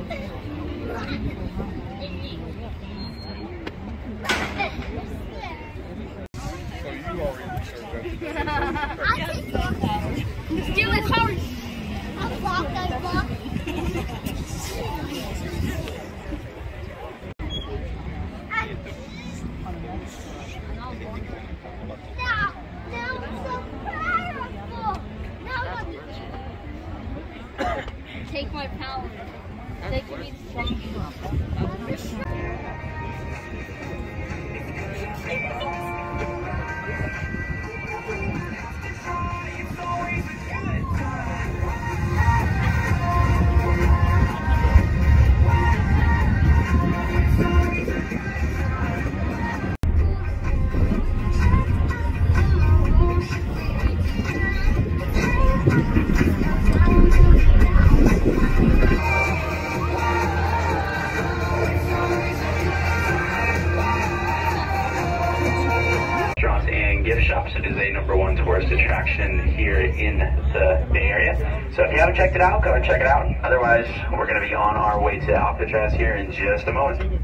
Do it, hurry! I'll block. Take my power. They can be strong. Gift shops. It is a #1 tourist attraction here in the Bay Area. So if you haven't checked it out, go and check it out. Otherwise, we're going to be on our way to Alcatraz here in just a moment.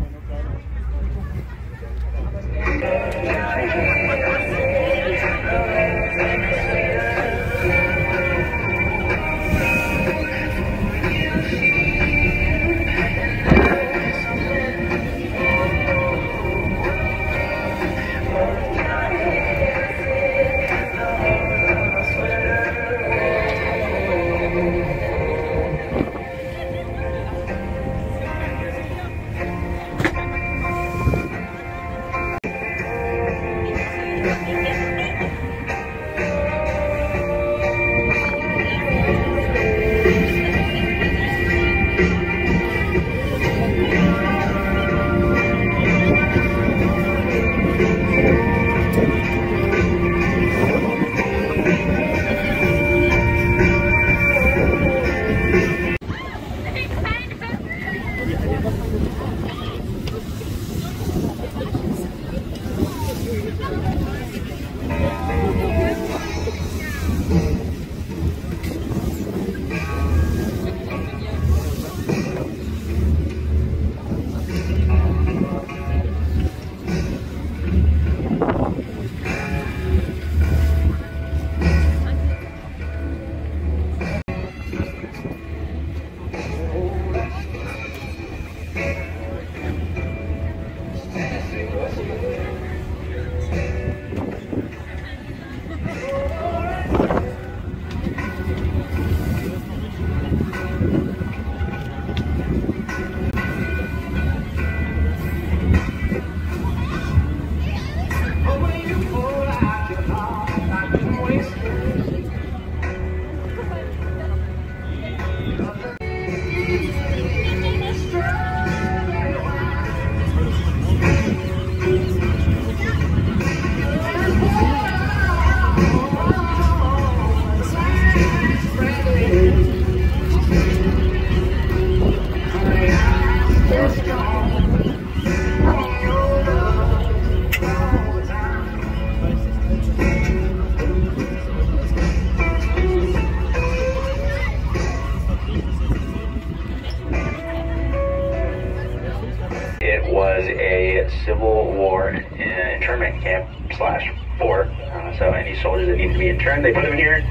It was a Civil War internment camp /fort. So any soldiers that needed to be interned, they put them here.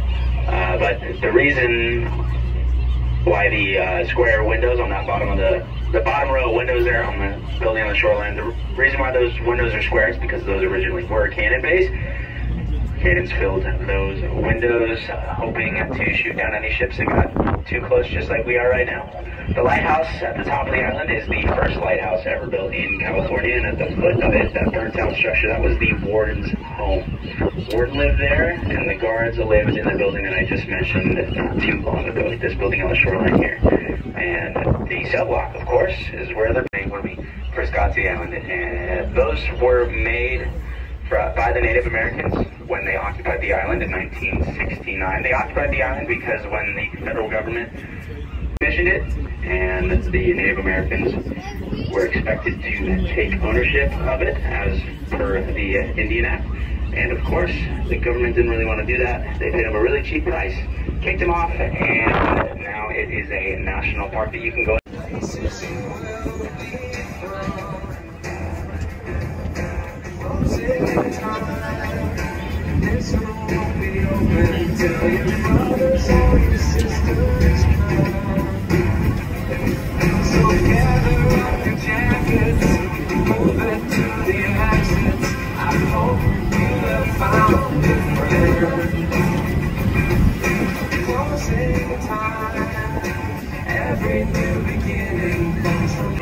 But the reason why the square windows on that bottom of the bottom row of windows there on the building on the shoreline, the reason why those windows are square is because those originally were cannon bays. Cannons filled those windows, hoping to shoot down any ships that got too close, just like we are right now. The lighthouse at the top of the island is the first lighthouse ever built in California, and at the foot of it, that burnt-out structure, that was the warden's home. Warden lived there, and the guards lived in the building that I just mentioned not too long ago, this building on the shoreline here. And the cell block, of course, is where they're made when we first got to the island. And those were made by the Native Americans when they occupied the island in 1969. They occupied the island because when the federal government commissioned it, and the Native Americans were expected to take ownership of it as per the Indian Act. And of course, the government didn't really want to do that. They paid them a really cheap price, kicked them off, and now it is a national park that you can go places you will be from. Won't take time. This room won't be open until your brothers or your sisters come. So gather up your jackets, move it to the exits. I hope you have found a friend. Closing time, every new beginning comes from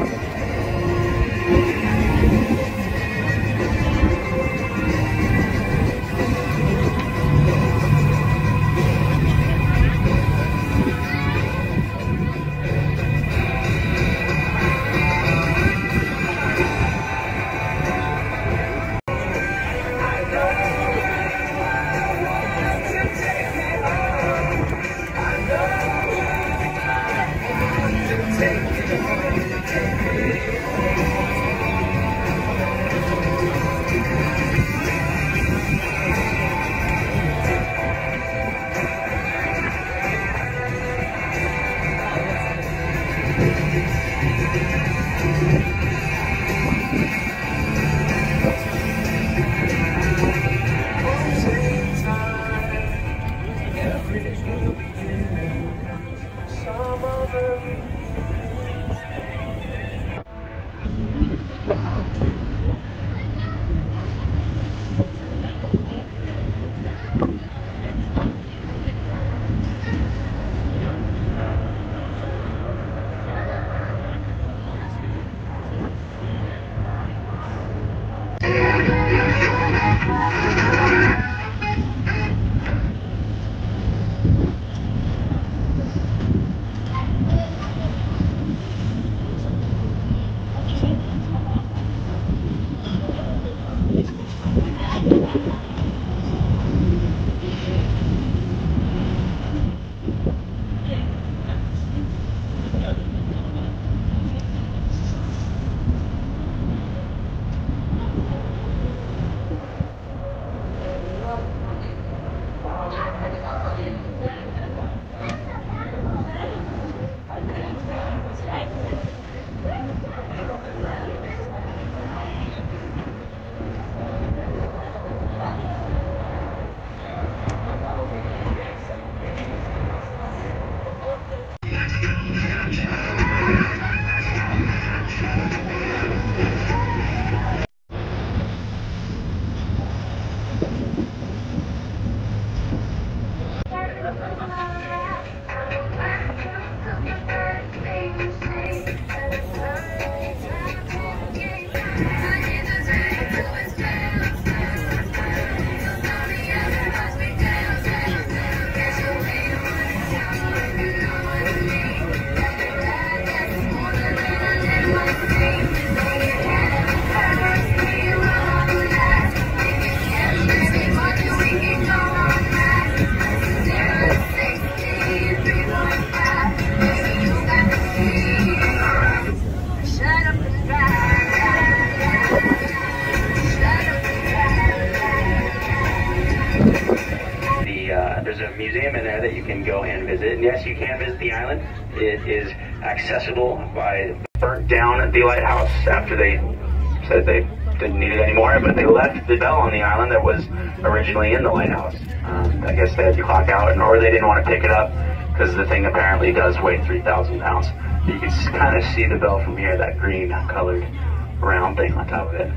there's a museum in there that you can go and visit. And yes, you can visit the island. It is accessible by burnt down the lighthouse after they said they didn't need it anymore, but they left the bell on the island that was originally in the lighthouse. I guess they had to clock out, or they didn't want to pick it up because the thing apparently does weigh 3,000 pounds. You can kind of see the bell from here, that green colored round thing on top of it.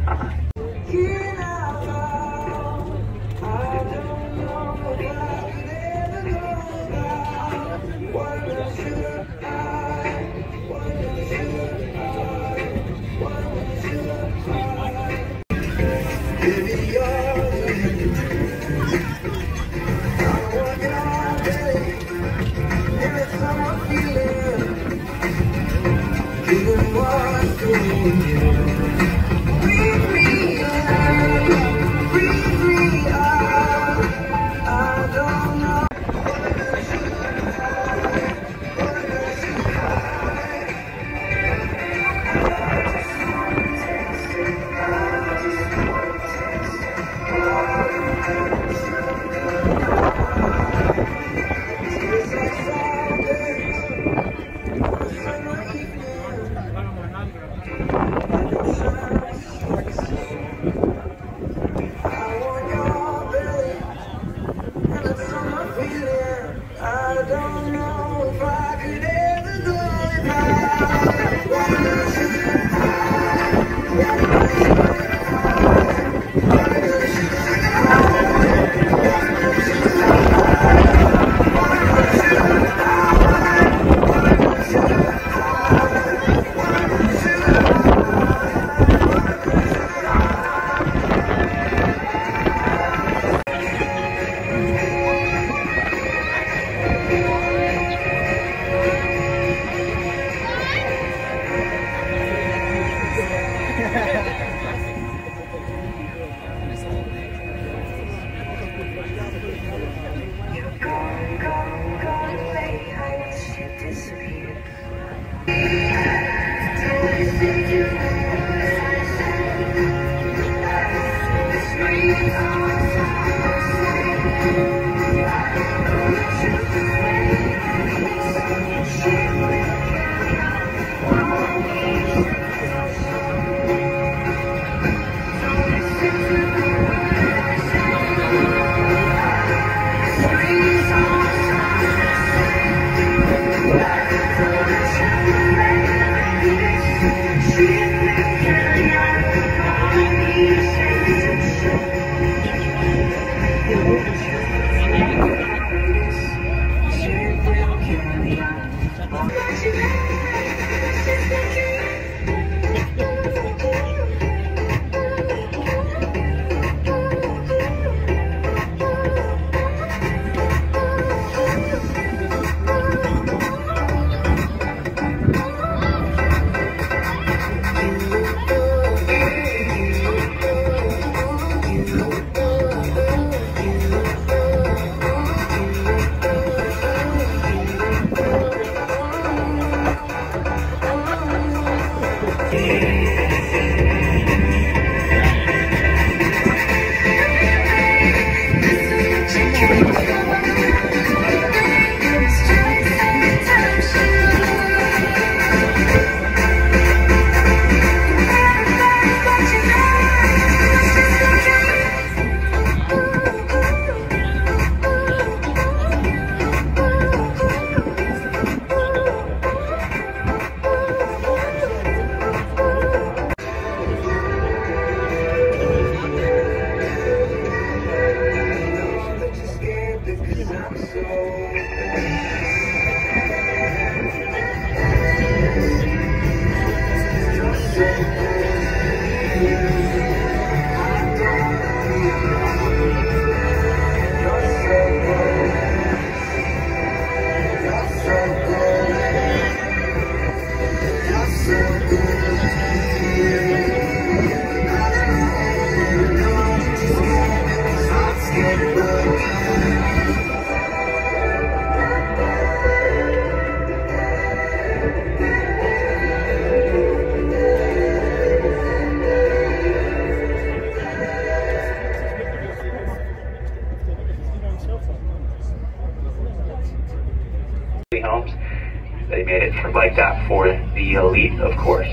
Homes. They made it like that for the elite, of course.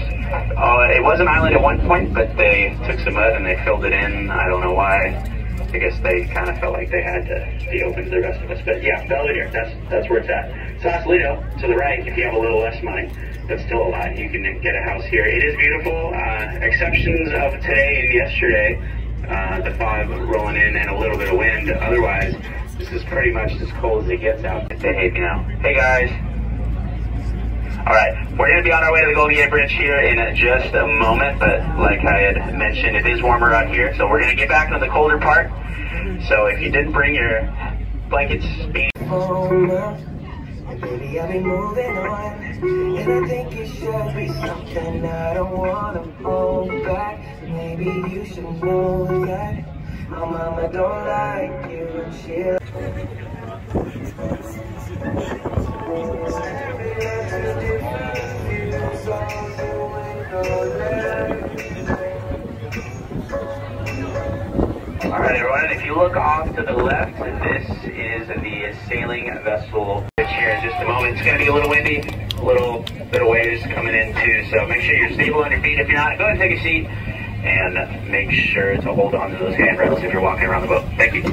It was an island at one point, but they took some mud and they filled it in. I don't know why. I guess they kind of felt like they had to be open to the rest of us. But yeah, Belvedere, that's where it's at. Sausalito, to the right, if you have a little less money, but still a lot, you can get a house here. It is beautiful. Exceptions of today and yesterday, the fog rolling in and a little bit of wind. Otherwise, this is pretty much as cold as it gets out. Say hey now. Hey guys. Alright, we're going to be on our way to the Golden Gate Bridge here in just a moment, but like I had mentioned, it is warmer out here, so we're going to get back to the colder part. So if you didn't bring your blankets, Baby, I've been moving on, and I think it should be something I don't want to hold back. Maybe you should know that my mama don't like you and she Alright everyone, if you look off to the left, this is the sailing vessel. Here in just a moment. It's going to be a little windy, a little bit of waves coming in too, so make sure you're stable on your feet. If you're not, go ahead and take a seat and make sure to hold on to those handrails if you're walking around the boat. Thank you.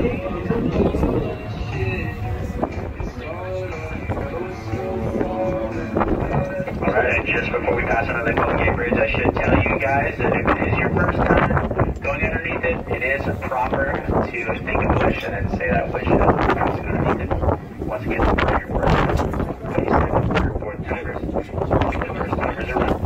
Alright, and just before we pass on to the Golden Gate Bridge, I should tell you guys that if it is your first time going underneath it, it is proper to think of a wish and then say that wish as you're passing underneath it. Once again, for your first, 22nd, 3rd, 4th timers, the first timers around.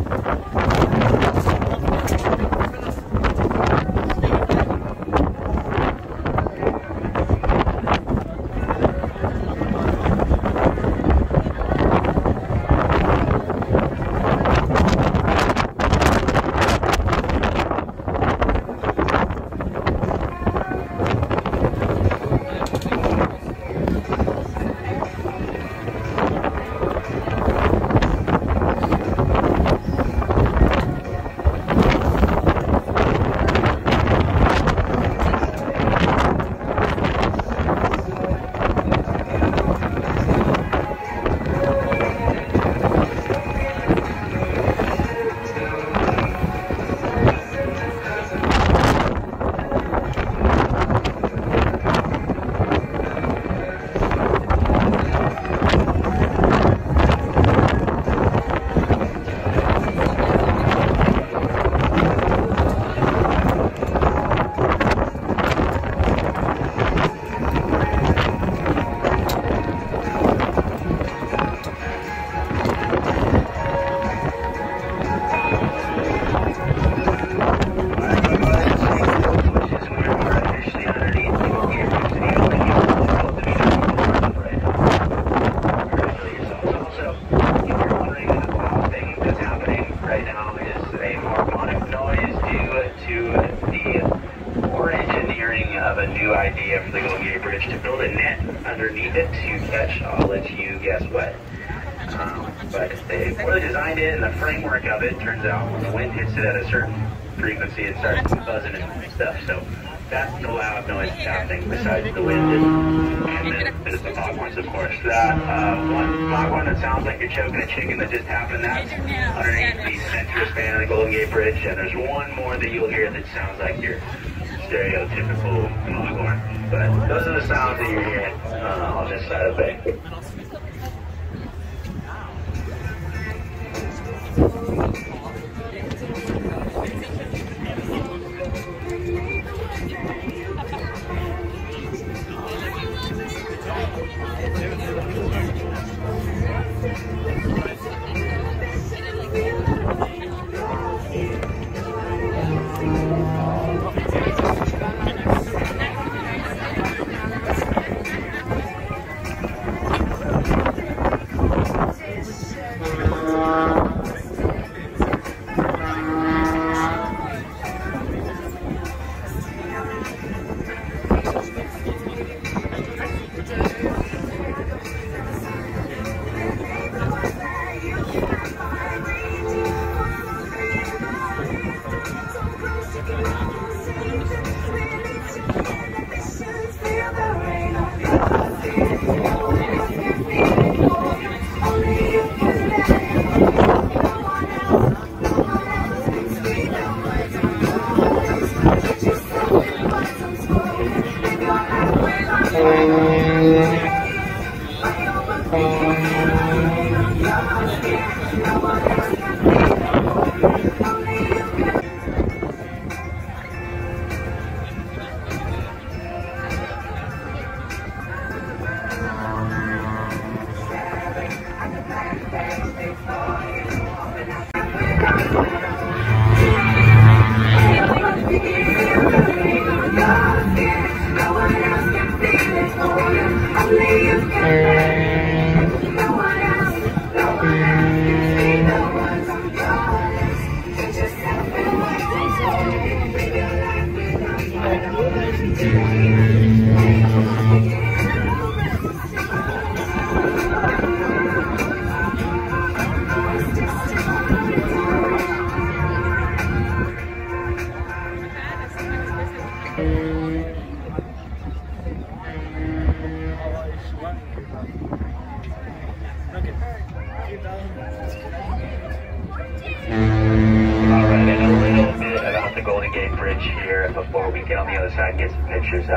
Idea for the Golden Gate Bridge to build a net underneath it to catch, I'll let you guess what. But they really designed it, and the framework of it turns out when the wind hits it at a certain frequency, it starts buzzing and stuff. So that's the loud noise that's happening besides the wind. And then there's the foghorns, of course. That one foghorn that sounds like you're choking a chicken that just happened, that's underneath the center span of the Golden Gate Bridge. And there's one more that you'll hear that sounds like your stereotypical foghorn. But those are the sounds that you're hearing on this side of the bay. Alright, and a little bit about the Golden Gate Bridge here before we get on the other side and get some pictures.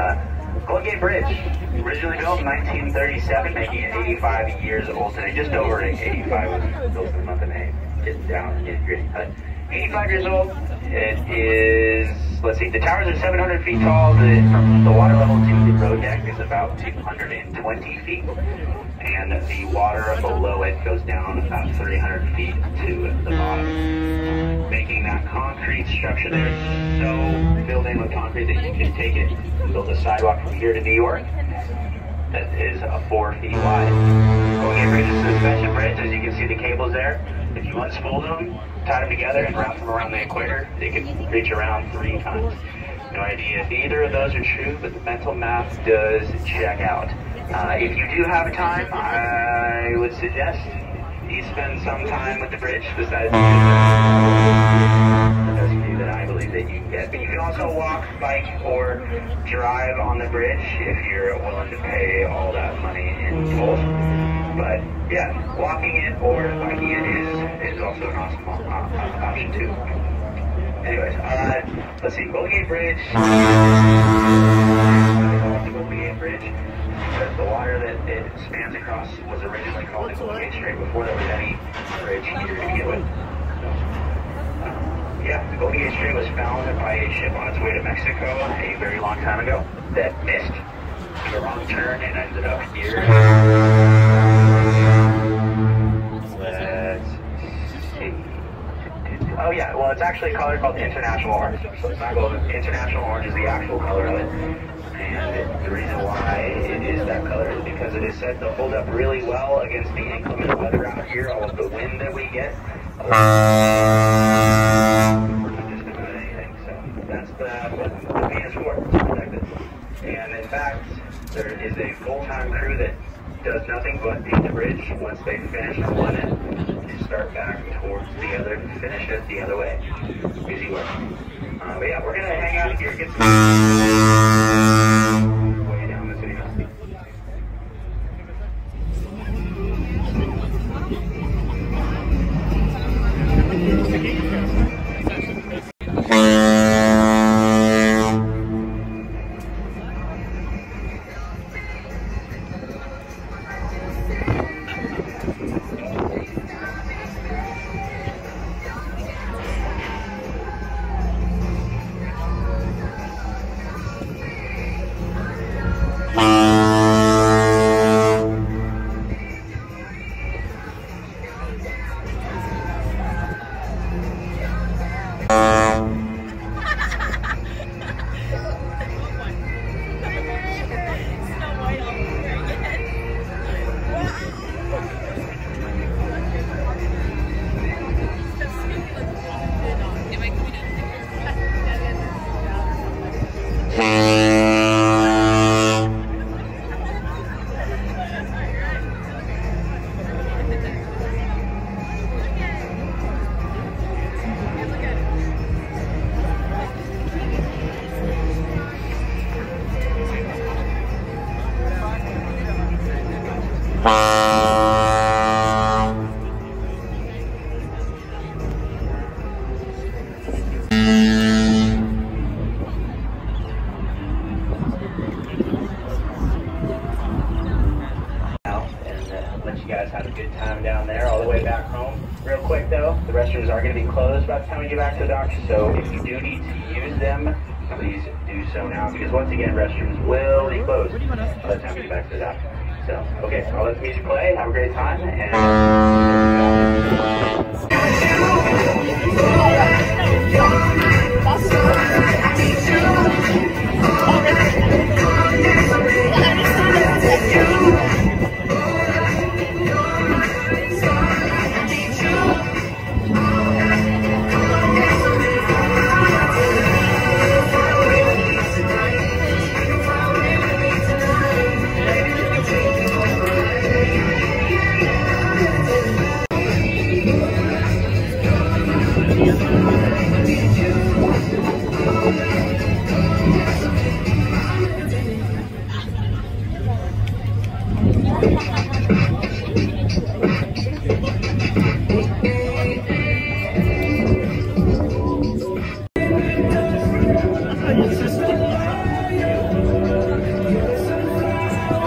Golden Gate Bridge, originally built in 1937, making it 85 years old today. Just over 85 was built in the month of May. Getting down, getting gritty. 85 years old. It is, let's see, the towers are 700 feet tall. From the water level to the road deck is about 220 feet. And the water below it goes down about 300 feet to the bottom. Making that concrete structure there so filled in with concrete that you can take it and build a sidewalk from here to New York that is 4 feet wide. Golden Gate Bridge is a suspension bridge. As you can see the cables there. If you unspool them, tie them together, and wrap them around the equator, they can reach around 3 times. No idea if either of those are true, but the mental math does check out. If you do have time, I would suggest you spend some time with the bridge besides the best view that I believe that you can get. But you can also walk, bike, or drive on the bridge if you're willing to pay all that money in toll. But yeah, walking it or biking it is also an awesome option too. Anyways, let's see, Golden Gate Bridge. The Golden Gate Bridge, because the water that it spans across was originally called the Golden Gate Strait before there was any bridge here to begin with. Yeah, the Golden Gate Strait was found by a ship on its way to Mexico a very long time ago that missed the wrong turn and ended up here. Let's see. Oh yeah, well it's actually a color called International Orange. So it's not golden. International Orange is the actual color of it. And the reason why it is that color is because it is said to hold up really well against the inclement weather out here, all of the wind that we get. Just about anything. So that's what the paint is for, to protect it. And in fact, there is a full-time crew that does nothing but paint the bridge. Once they finish on one end, they start back towards the other and finish it the other way. Easy work. But yeah, we're going to hang out here, get some way down the city. Have a good time down there all the way back home. Real quick though, the restrooms are going to be closed by the time we get back to the docks, so if you do need to use them, please do so now, because once again, restrooms will be closed by the time we get back to the dock. So, okay, I'll let the music play, have a great time, and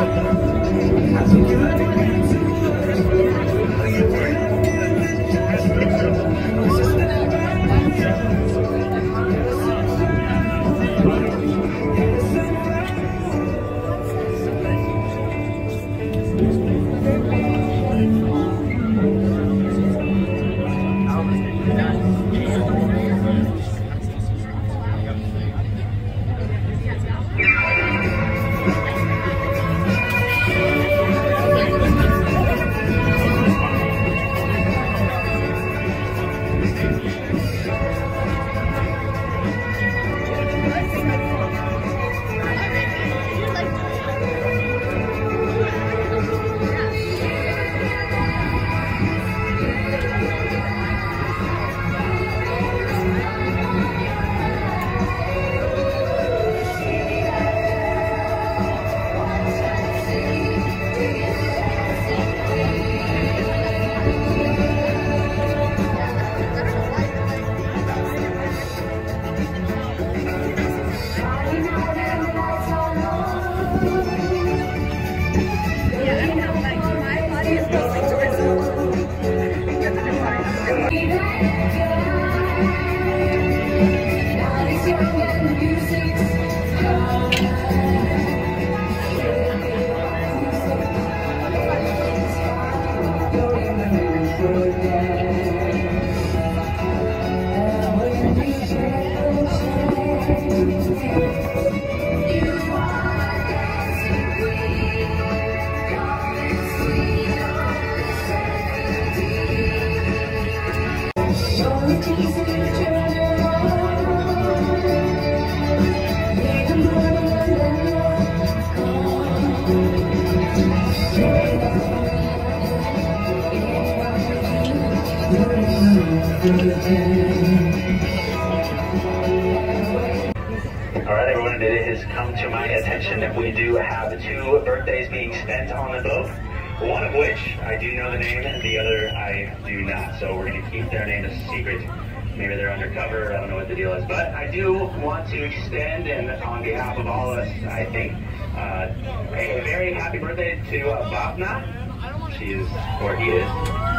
Alright everyone, it has come to my attention that we do have 2 birthdays being spent on the boat. One of which I do know the name, and the other I do not. So we're going to keep their name a secret. Maybe they're undercover, I don't know what the deal is. But I do want to extend, and on behalf of all of us, I think, a very happy birthday to Bhavna. She is, or he is,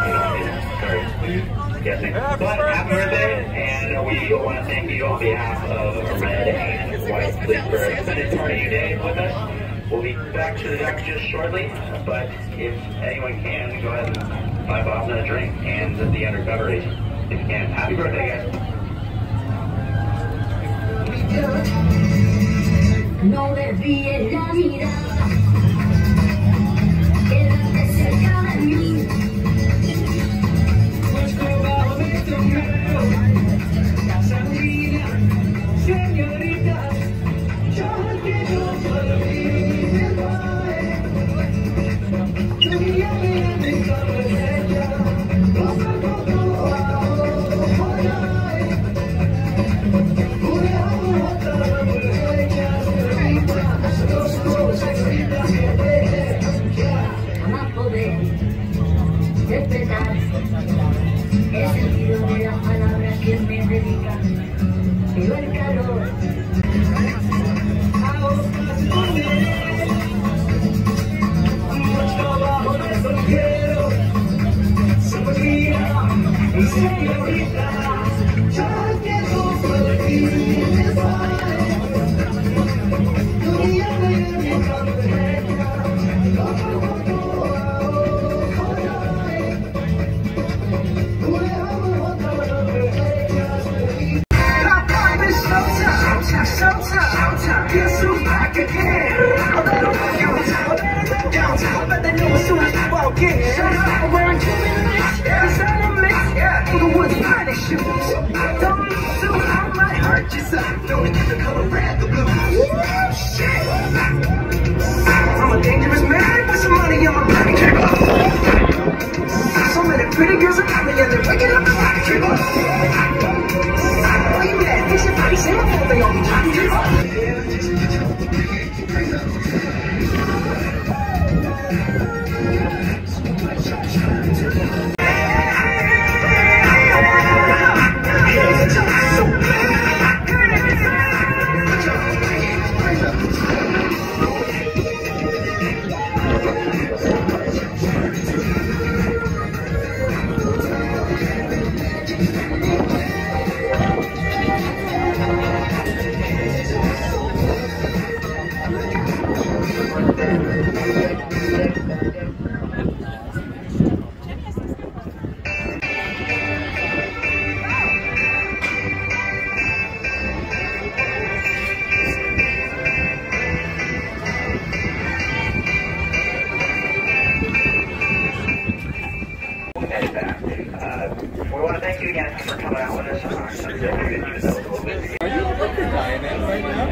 sorry, guessing. But happy birthday, and we want to thank you on behalf of Red and White Fleet for spending part of your day with us. We'll be back to the deck just shortly, but if anyone can, go ahead and buy Bhavna a drink and the undercover agent, if you can. Happy birthday, guys. No desvíes la mirada, quédate cerca de mí. Nuestro bajo de sombrero, casa mía, señorita, yo quiero para mí me vale. Tu vida me encanta ella, los ojos despertar el sentido de las palabras que me dedican, pero el calor nuestro bajo de sombrero, señorita, yo quiero para ti me vale. Tu vida me encanta ella, los ojos Showtime, guess who's back again? I better rock downtown, but they know as soon as we walk in. I'm wearing Cuban links, designer mix, for the woods finest shoes. Don't look too, I might hurt you, son. Don't get the color red, the blue. Shit! I'm a dangerous man with some money on my back. So many pretty girls around me and they're waking up the rock. Why you mad? Fix your face, ain't my fault they all be talking. We want to thank you again for coming out with us on Sunday. Are you looking for diamond right now?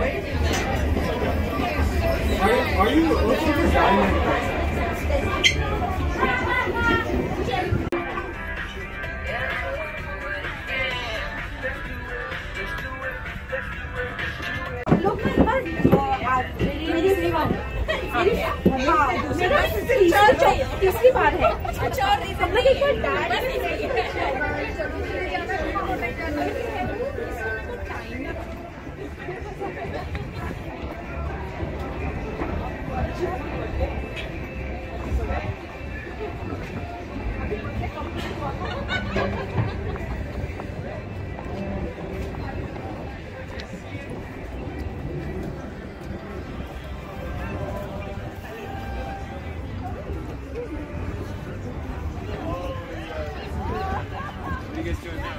Are you looking for diamond right now? तीसरी बार है हम लोग एक बार What are you guys doing now?